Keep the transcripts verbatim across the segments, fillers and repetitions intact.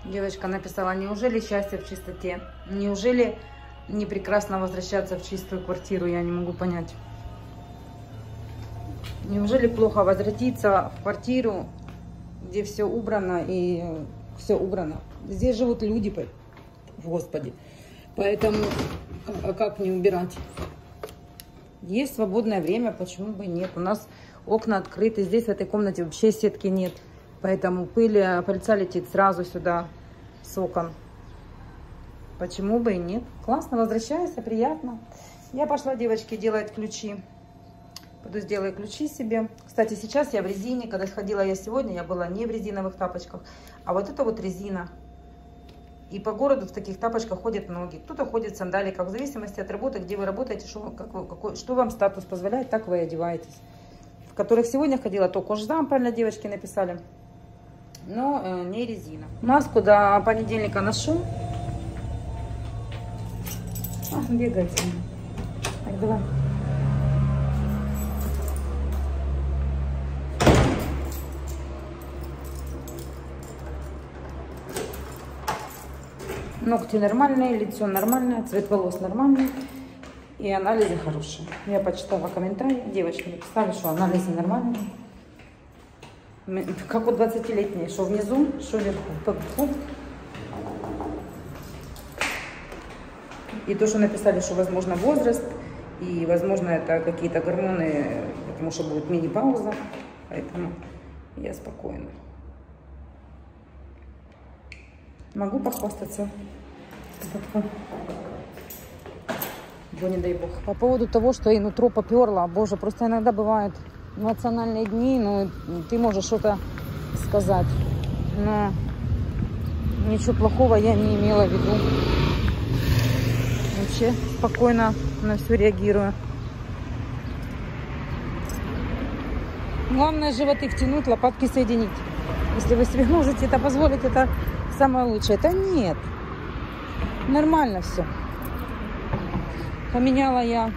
Девочка написала: неужели счастье в чистоте? Неужели не прекрасно возвращаться в чистую квартиру? Я не могу понять. Неужели плохо возвратиться в квартиру, где все убрано и все убрано? Здесь живут люди, Господи. Поэтому как не убирать? Есть свободное время, почему бы нет? У нас окна открыты, здесь в этой комнате вообще сетки нет. Поэтому пыль, пыльца летит сразу сюда с окон. Почему бы и нет? Классно, возвращайся, приятно. Я пошла, девочки, делать ключи. Пойду сделаю ключи себе. Кстати, сейчас я в резине. Когда сходила я сегодня, я была не в резиновых тапочках. А вот это вот резина. И по городу в таких тапочках ходят многие. Кто-то ходит в сандаликах. В зависимости от работы, где вы работаете, что, как вы, какой, что вам статус позволяет, так вы и одеваетесь. В которых сегодня ходила, то кожзам, правильно девочки написали. Но э, не резина. Маску до понедельника ношу. А, бегайте. Так, давай. Ногти нормальные, лицо нормальное, цвет волос нормальный. И анализы хорошие. Я почитала комментарии. Девочки написали, что анализы нормальные. Как у двадцатилетней. Что внизу, что вверху. И то, что написали, что возможно возраст. И возможно это какие-то гормоны. Потому что будет мини-пауза. Поэтому я спокойна. Могу похвастаться. Бо не дай бог. По поводу того, что и нутро поперло. Боже, просто иногда бывают эмоциональные дни, но ты можешь что-то сказать. Но ничего плохого я не имела в виду. Вообще спокойно на все реагирую. Главное животы втянуть, лопатки соединить. Если вы себе можете это позволить, это самое лучшее. Это нет. Нормально все. Поменяла я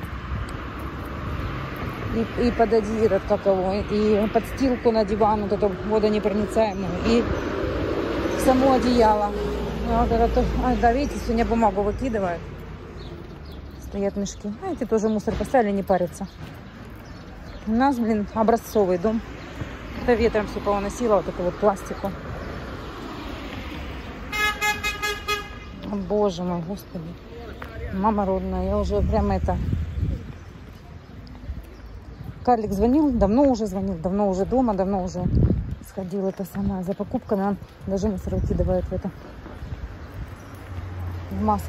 и, и под этот, как его, и подстилку на диван, вот эту водонепроницаемую, и само одеяло. Вот это, ай, да, видите, сегодня бумагу выкидывают. Стоят мешки. А эти тоже мусор поставили, не парятся. У нас, блин, образцовый дом. Это ветром все поносило, вот эту вот пластику. О, боже мой, Господи. Мама родная, я уже прям это... Карлик звонил, давно уже звонил, давно уже дома, давно уже сходил это самое за покупками. Он даже мусор выкидывает в это. В маске.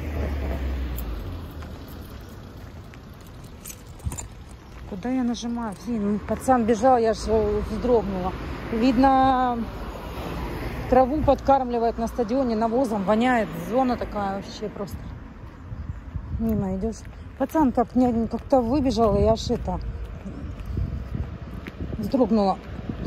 Куда я нажимаю? Блин, пацан бежал, я же вздрогнула. Видно, траву подкармливает на стадионе навозом, воняет. Зона такая вообще просто. Мимо идешь. Пацан как как-то выбежал, и я аж это вздрогнула.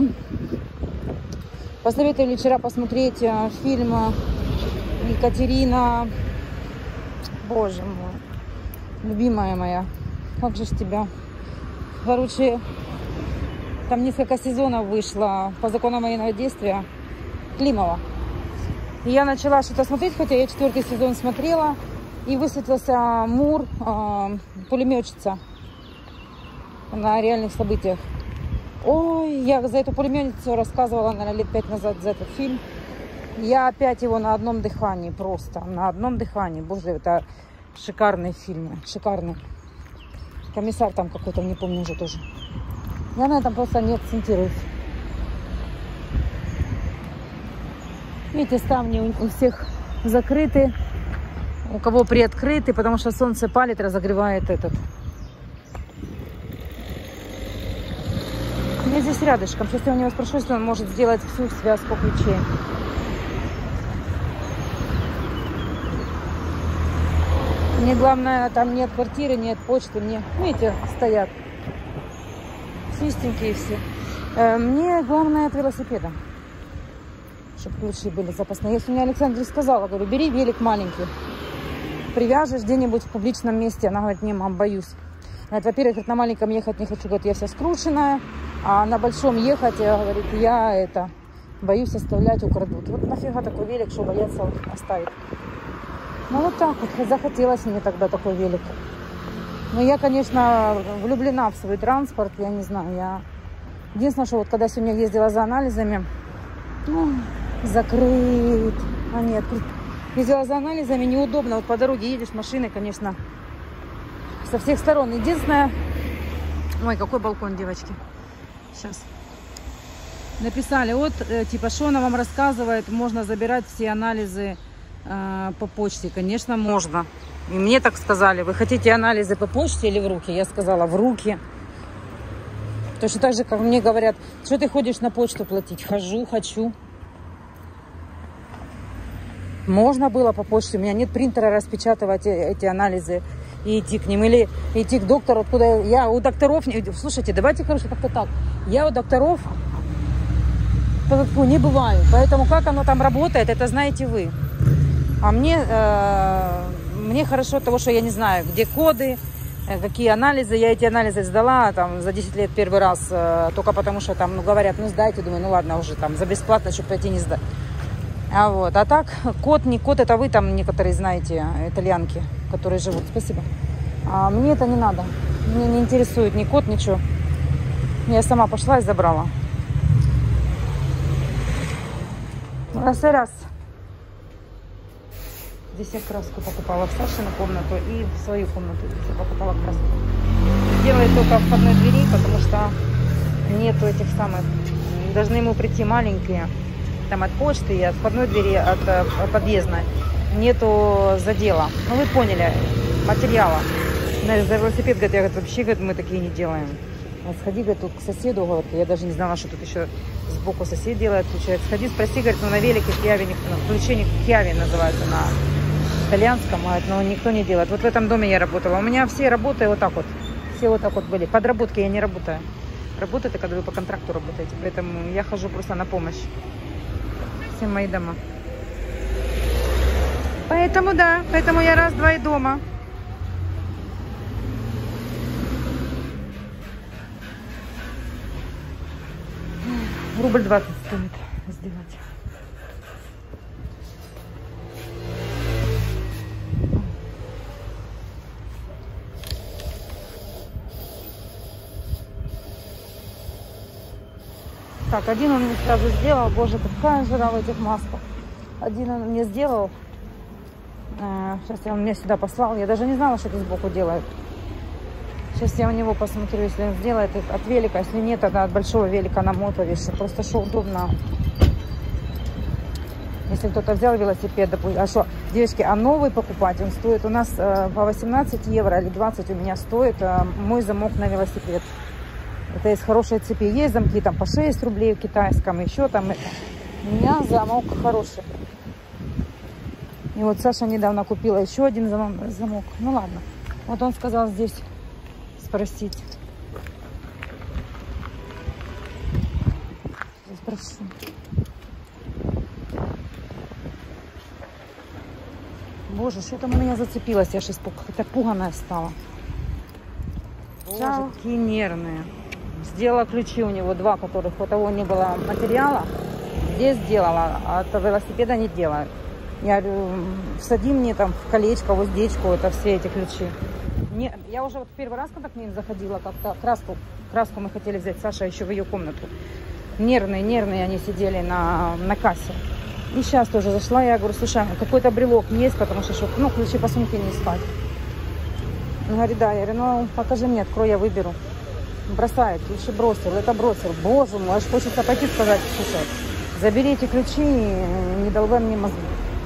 Посоветовали вчера посмотреть фильм Екатерина. Боже мой. Любимая моя. Как же ж тебя... Короче, там несколько сезонов вышло по законам военного действия Климова. И я начала что-то смотреть, хотя я четвертый сезон смотрела. И высветился Мур, э, пулеметчица на реальных событиях. Ой, я за эту пулеметчицу рассказывала, наверное, лет пять назад за этот фильм. Я опять его на одном дыхании, просто на одном дыхании. Боже, это шикарные фильмы, шикарные. Комиссар там какой-то, не помню уже тоже. Я на этом просто не акцентируюсь. Видите, ставни у всех закрыты. У кого приоткрыты, потому что солнце палит, разогревает этот. Я здесь рядышком. Сейчас я у него спрошу, если он может сделать всю связку ключей. Мне главное, там нет квартиры, нет почты. Мне, видите, стоят чистенькие все. Мне главное от велосипеда, чтобы ключи были запасные. Если мне Александре сказала, говорю, бери велик маленький, привяжешь где-нибудь в публичном месте. Она говорит, не, мам, боюсь. Во-первых, на маленьком ехать не хочу, говорит, я вся скрученная. А на большом ехать, говорит, я это Боюсь оставлять, украдут. Вот нафига такой велик, что боятся вот оставить. Ну вот так вот, захотелось мне тогда такой велик. Но я, конечно, влюблена в свой транспорт, я не знаю, я... Единственное, что вот когда сегодня ездила за анализами, ну, закрыт, а нет, ездила за анализами, неудобно, вот по дороге едешь машиной, конечно, со всех сторон. Единственное, ой, какой балкон, девочки, сейчас. Написали, вот, типа, что она вам рассказывает, можно забирать все анализы э, по почте. Конечно, можно. И мне так сказали, вы хотите анализы по почте или в руки? Я сказала, в руки. Точно так же, как мне говорят, что ты ходишь на почту платить? Хожу, хочу. Можно было по почте, у меня нет принтера распечатывать эти анализы и идти к ним. Или идти к доктору, откуда я у докторов... Слушайте, давайте, короче, как-то так. Я у докторов не бываю. Поэтому как оно там работает, это знаете вы. А мне, э, мне хорошо от того, что я не знаю, где коды, э, какие анализы. Я эти анализы сдала там, за десять лет первый раз, э, только потому что там ну, говорят, ну сдайте. Думаю, ну ладно, уже там за бесплатно, чтобы пойти не сдать. А, вот. А так, код, не код, это вы там некоторые знаете, итальянки, которые живут. Спасибо. А мне это не надо. Мне не интересует ни код, ничего. Я сама пошла и забрала. Раз и раз. Здесь я краску покупала в Сашину комнату и в свою комнату. Здесь я покупала краску. Делаю только в входной двери, потому что нету этих самых. Должны ему прийти маленькие. Там от почты и от входной двери, от, от подъездной. Нету задела. Ну вы поняли, материала. За велосипед, говорит, я говорит, вообще говорит, мы такие не делаем. Сходи, говорит, тут к соседу, говорит, я даже не знала, что тут еще сбоку сосед делает, включает. Сходи, спроси, говорит, ну на велике Кьяви, ну, включение Кьяви называется на итальянском, говорит, но никто не делает. Вот в этом доме я работала. У меня все работы вот так вот, все вот так вот были. Подработки я не работаю. Работа это когда вы по контракту работаете, поэтому я хожу просто на помощь. Все мои дома. Поэтому да, поэтому я раз-два и дома. Рубль двадцать стоит сделать. Так, один он мне сразу сделал. Боже, какая жара в этих масках. Один он мне сделал. Сейчас он мне сюда послал. Я даже не знала, что это сбоку делает. Сейчас я у него посмотрю, если он сделает от велика. Если нет, тогда от большого велика на мото вешаю. Просто что удобно. Если кто-то взял велосипед, допустим. А что, девочки, а новый покупать, он стоит у нас э, по восемнадцать евро или двадцать у меня стоит э, мой замок на велосипед. Это из хорошей цепи. Есть замки там по шесть рублей в китайском, еще там это. У меня замок хороший. И вот Саша недавно купила еще один замок. Ну ладно. Вот он сказал здесь спросить. Спрошу. Боже, что там у меня зацепилось? Я сейчас как-то пуганая стала. Боже, какие нервные. Сделала ключи у него два, которых у того не было материала. Здесь сделала, а от велосипеда не делаю. Я говорю, всади мне там в колечко, в уздечку, это все эти ключи. Не, я уже вот первый раз, когда к ним заходила, как-то краску, краску мы хотели взять, Саша еще в ее комнату. Нервные, нервные они сидели на, на кассе. И сейчас тоже зашла, я говорю, слушай, какой-то брелок есть, потому что, ну, ключи по сумке не искать. Он говорит, да, я говорю, ну, покажи мне, открой, я выберу. Бросает, ключи бросил, это бросил. Боже мой, аж хочется пойти сказать, слушай, забери эти ключи и не долбай мне мозги.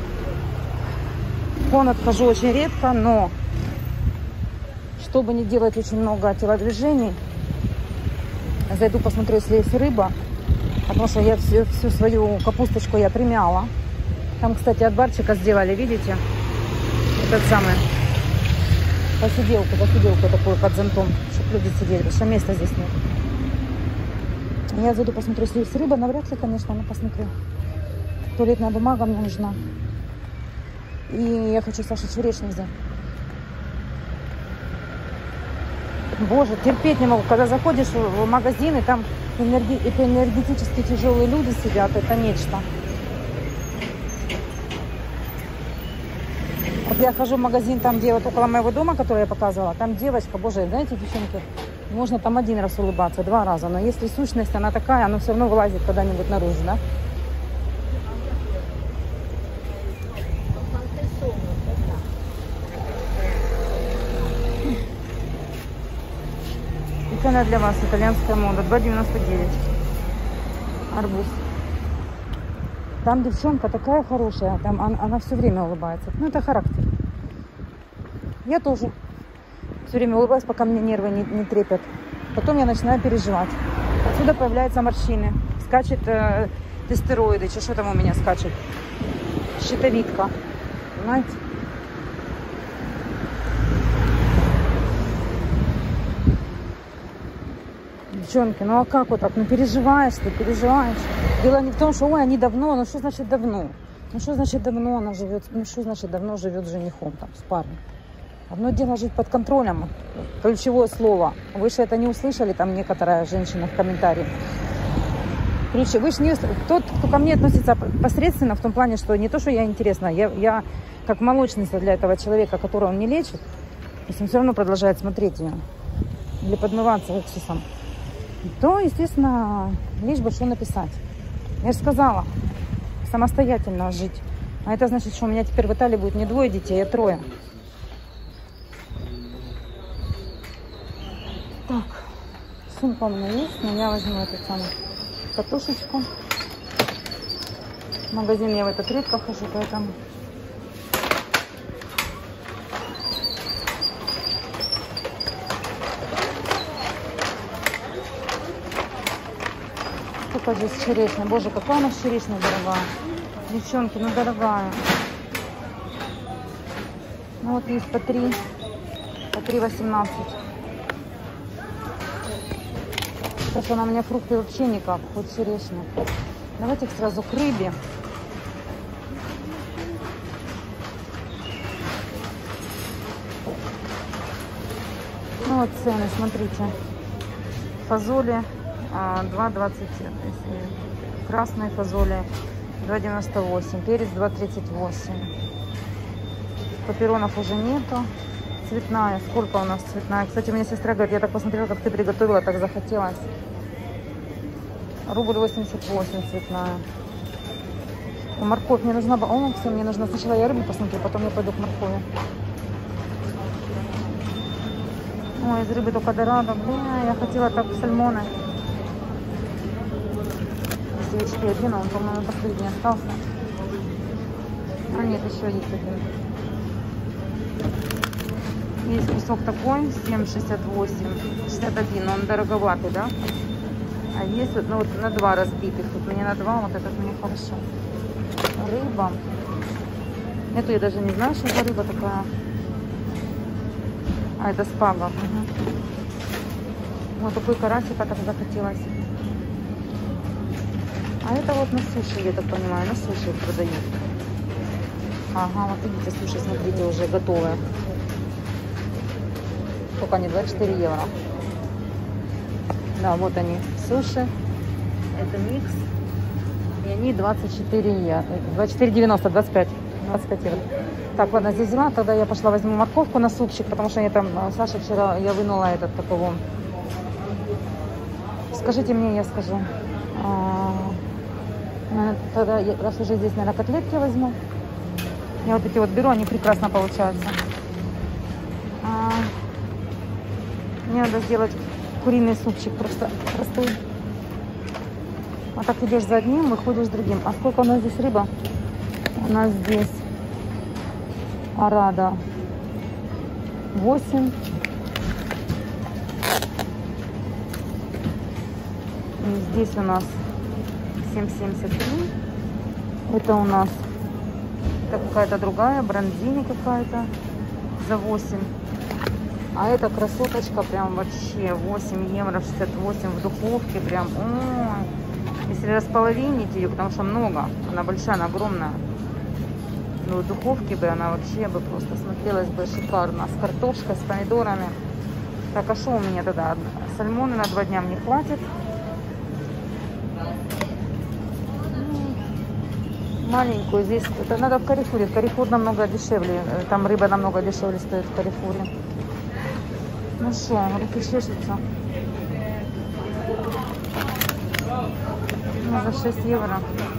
В комнат хожу очень редко, но чтобы не делать очень много телодвижений, зайду посмотрю, если есть рыба, потому что я всю, всю свою капусточку я примяла. Там, кстати, от барчика сделали, видите, этот самый посиделку, посиделку такую под зонтом, чтобы люди сидели, потому что места здесь нет. Я зайду посмотрю, если есть рыба, навряд ли, конечно, но посмотрю. Туалетная бумага мне нужна. И я хочу Саше черешню взять. Боже, терпеть не могу, когда заходишь в магазин, и там Энерги... Это энергетически тяжелые люди сидят, это нечто. Вот я хожу в магазин, там, где вот около моего дома, который я показывала, там девочка, боже, знаете, девчонки, можно там один раз улыбаться, два раза, но если сущность, она такая, она все равно вылазит когда-нибудь наружу, да? И цена для вас, итальянская мода, два девяносто девять. Арбуз. Там девчонка такая хорошая, там она, она все время улыбается. Ну, это характер. Я тоже все время улыбаюсь, пока мне нервы не, не трепят. Потом я начинаю переживать. Отсюда появляются морщины. Скачет э, тестероиды. Что там у меня скачет? Щитовидка. Понимаете? Девчонки, ну а как вот так? Ну переживаешь ты, переживаешь. Дело не в том, что ой, они давно, ну что значит давно? Ну что значит давно она живет, ну что значит давно живет с женихом, там, с парнем? Одно дело жить под контролем, ключевое слово. Вы же это не услышали, там некоторая женщина в комментарии. Ключ, вы же не, тот, кто ко мне относится посредственно, в том плане, что не то, что я интересна, я, я как молочница для этого человека, которого он не лечит, если он все равно продолжает смотреть ее или подмываться уксусом, то, естественно, лишь бы что написать. Я же сказала, самостоятельно жить. А это значит, что у меня теперь в Италии будет не двое детей, а трое. Так, сумка у меня есть, но я возьму эту самую катушечку. В магазин я в этот редко хожу, поэтому... Сколько здесь черешня? Боже, какая у нас черешня дорогая. Девчонки, ну дорогая. Ну вот есть по три, по три восемнадцать. Потому что на меня фрукты вообще никак, хоть черешня. Давайте их сразу к рыбе. Ну вот цены, смотрите. Фазоли два двадцать, красные фазоли два девяносто восемь, перец два тридцать восемь. Папиронов уже нету. Цветная, сколько у нас цветная? Кстати, у меня сестра говорит, я так посмотрела, как ты приготовила, так захотелось. Рубль восемьдесят восемь цветная. И морковь мне нужна. О, все, мне нужно. Сначала я рыбу посмотрю, потом я пойду к моркови. Ой, из рыбы только дорадо. Бля, я хотела так сальмоны. Свечки один, он, по-моему, последний остался. А нет, еще есть один. Есть кусок такой, семь шестьдесят восемь, шестьдесят один, но он дороговатый, да? А есть вот, ну, вот на два разбитых. Вот мне на два, вот этот мне хорошо. Рыба. Эту я даже не знаю, что за рыба такая. А, это спага. Угу. Вот такой карасик, как это захотелось. А это вот на суши, я так понимаю, на суши продают. Ага, вот видите, суши, смотрите, уже готовые. Сколько они? двадцать четыре евро. Да, вот они, суши. Это микс. И они двадцать четыре евро. двадцать четыре девяносто, двадцать пять. двадцать пять евро. Так, ладно, здесь взяла. Тогда я пошла возьму морковку на супчик, потому что я там, Саша вчера, я вынула этот такого. Скажите мне, я скажу. Тогда, раз уже здесь, наверное, котлетки возьму. Я вот эти вот беру, они прекрасно получаются. А, мне надо сделать куриный супчик, просто простой. Вот так идешь за одним, выходишь с другим. А сколько у нас здесь рыба? У нас здесь арада восемь. И здесь у нас семь семьдесят три. Это у нас какая-то другая, бронзини какая-то за восемь. А эта красоточка прям вообще восемь евро шестьдесят восемь в духовке. Прям, ой. Если располовинить ее, потому что много, она большая, она огромная. Ну, в духовке бы она вообще бы просто смотрелась бы шикарно. С картошкой, с помидорами. Так, а что у меня тогда? Сальмоны на два дня мне хватит. маленькую. Здесь это надо в Карифуре. В Карифур намного дешевле. Там рыба намного дешевле стоит в Карифуре. Ну что, руки чешутся. Ну, за шесть евро.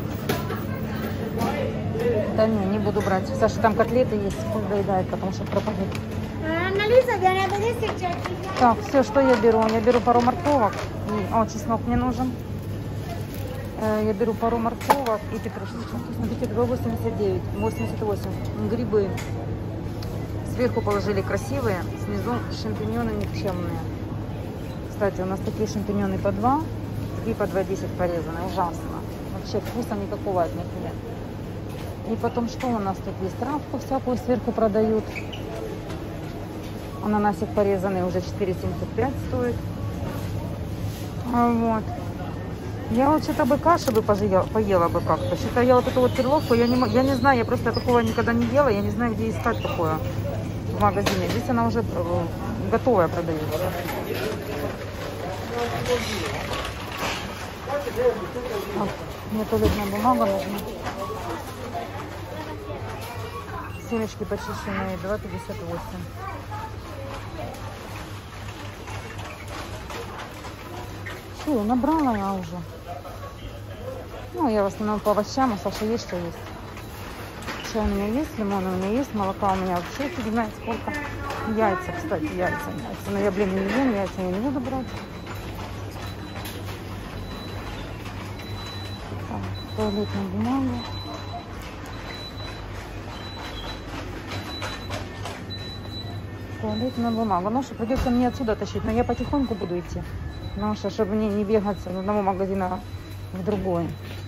Да не, не буду брать. Саша, там котлеты есть, пусть доедает, потому что пропадет. Так, все, что я беру? Я беру пару морковок. И, о, чеснок мне нужен. Я беру пару морковок и петрушечку. Смотрите, два восемьдесят девять, восемьдесят восемь. Грибы. Сверху положили красивые, снизу шампиньоны никчемные. Кстати, у нас такие шампиньоны по два и по два десять порезаны. Ужасно. Вообще вкуса никакого от них нет. И потом, что у нас тут есть? Травку всякую сверху продают. Ананасик порезанный уже четыре семьдесят пять стоит. А вот. Я вот что-то бы каши бы пожила, поела бы как-то. Что-то я вот эту вот перловку, я не, я не знаю, я просто такого никогда не ела. Я не знаю, где искать такое в магазине. Здесь она уже э, готовая продается. Вот. Мне туалетная бумага нужна. Семечки почищенные, два пятьдесят восемь. Все, набрала я уже. Ну, я в основном по овощам, а Саша есть, что есть. Чай у меня есть, лимон у меня есть, молока у меня вообще фиг знает сколько. Яйца, кстати, яйца. яйца. Но я, блин, не ем, яйца я не буду брать. Так, туалетная бумага. Туалетная бумага. Ну что, придется мне отсюда тащить, но я потихоньку буду идти. Потому что, чтобы мне не бегать с одного магазина в другой.